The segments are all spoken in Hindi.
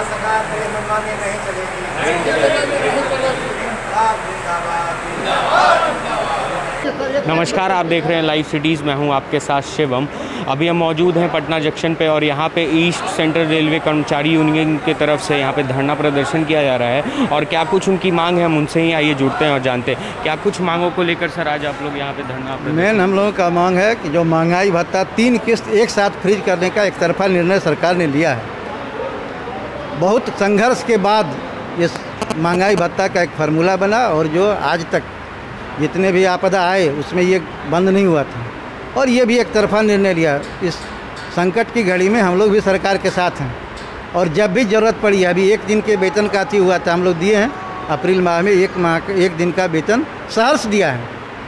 सरकार तेरे मनमानी नहीं चलेगी। नमस्कार, आप देख रहे हैं लाइव सिटीज़। मैं हूं आपके साथ शिवम। अभी हम मौजूद हैं पटना जंक्शन पे और यहां पे ईस्ट सेंट्रल रेलवे कर्मचारी यूनियन की तरफ से यहां पे धरना प्रदर्शन किया जा रहा है और क्या कुछ उनकी मांग है हम उनसे ही आइए जुड़ते हैं और जानते हैं क्या कुछ मांगों को लेकर सर आज आप लोग यहाँ पे धरना प्रदर्शन। मेन हम लोगों का मांग है कि जो महंगाई भत्ता 3 किस्त एक साथ फ्रीज करने का एक तरफा निर्णय सरकार ने लिया है। बहुत संघर्ष के बाद इस महंगाई भत्ता का एक फार्मूला बना और जो आज तक जितने भी आपदा आए उसमें ये बंद नहीं हुआ था और ये भी एक तरफा निर्णय लिया। इस संकट की घड़ी में हम लोग भी सरकार के साथ हैं और जब भी ज़रूरत पड़ी, अभी 1 दिन के वेतन का अति हुआ था, हम लोग दिए हैं। अप्रैल माह में 1 दिन का वेतन सहर्ष दिया है।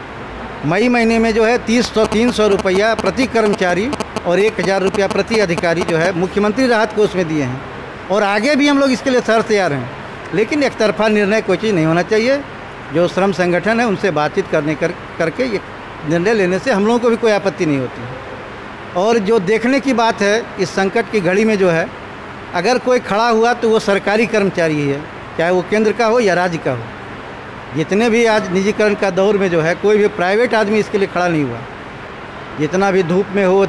मई महीने में जो है 300 रुपया प्रति कर्मचारी और 1000 रुपया प्रति अधिकारी जो है मुख्यमंत्री राहत कोष में दिए हैं और आगे भी हम लोग इसके लिए सहर्ष तैयार हैं। लेकिन एक तरफा निर्णय कोई चीज़ नहीं होना चाहिए। जो श्रम संगठन है उनसे बातचीत करके ये निर्णय लेने से हम लोगों को भी कोई आपत्ति नहीं होती। और जो देखने की बात है इस संकट की घड़ी में जो है, अगर कोई खड़ा हुआ तो वो सरकारी कर्मचारी ही है, चाहे वो केंद्र का हो या राज्य का हो। जितने भी आज निजीकरण का दौर में जो है कोई भी प्राइवेट आदमी इसके लिए खड़ा नहीं हुआ। जितना भी धूप में हो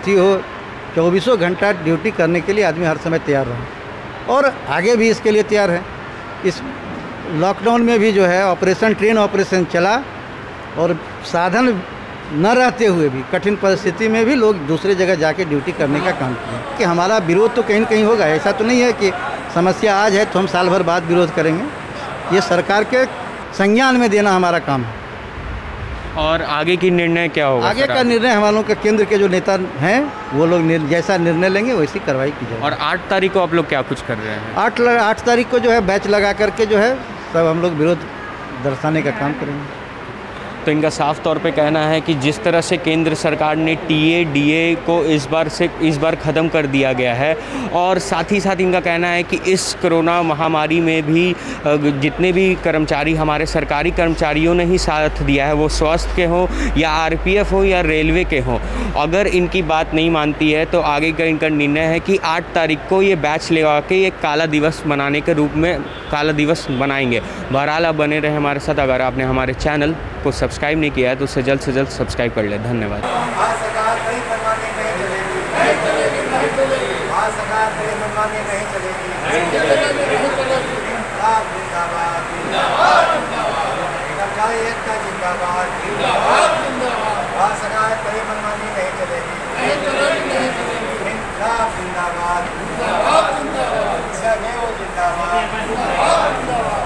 24 घंटा ड्यूटी करने के लिए आदमी हर समय तैयार रहा और आगे भी इसके लिए तैयार है। इस लॉकडाउन में भी जो है ट्रेन ऑपरेशन चला और साधन न रहते हुए भी कठिन परिस्थिति में भी लोग दूसरे जगह जाके ड्यूटी करने का काम किया। कि हमारा विरोध तो कहीं न कहीं होगा, ऐसा तो नहीं है कि समस्या आज है तो हम साल भर बाद विरोध करेंगे। ये सरकार के संज्ञान में देना हमारा काम है। और आगे की निर्णय क्या होगा? आगे का निर्णय हमारे लोग के केंद्र के जो नेता हैं वो लोग जैसा निर्णय लेंगे वैसी कार्रवाई की जाएगी। और 8 तारीख को आप लोग क्या कुछ कर रहे हैं? 8 तारीख को जो है बैच लगा करके जो है सब हम लोग विरोध दर्शाने का काम करेंगे। तो इनका साफ तौर पे कहना है कि जिस तरह से केंद्र सरकार ने टीए डीए को इस बार ख़त्म कर दिया गया है और साथ ही साथ इनका कहना है कि इस कोरोना महामारी में भी जितने भी कर्मचारी हमारे सरकारी कर्मचारियों ने ही साथ दिया है, वो स्वास्थ्य के हों या आरपीएफ हो या रेलवे के हों, अगर इनकी बात नहीं मानती है तो आगे का इनका निर्णय है कि 8 तारीख को ये बैच लगा के एक काला दिवस मनाने के रूप में काला दिवस मनाएंगे। बहरहाल आप बने रहे हमारे साथ। अगर आपने हमारे चैनल को सब्सक्राइब नहीं किया है तो उसे जल्द से जल्द सब्सक्राइब कर ले। धन्यवाद। जिंदाबाद।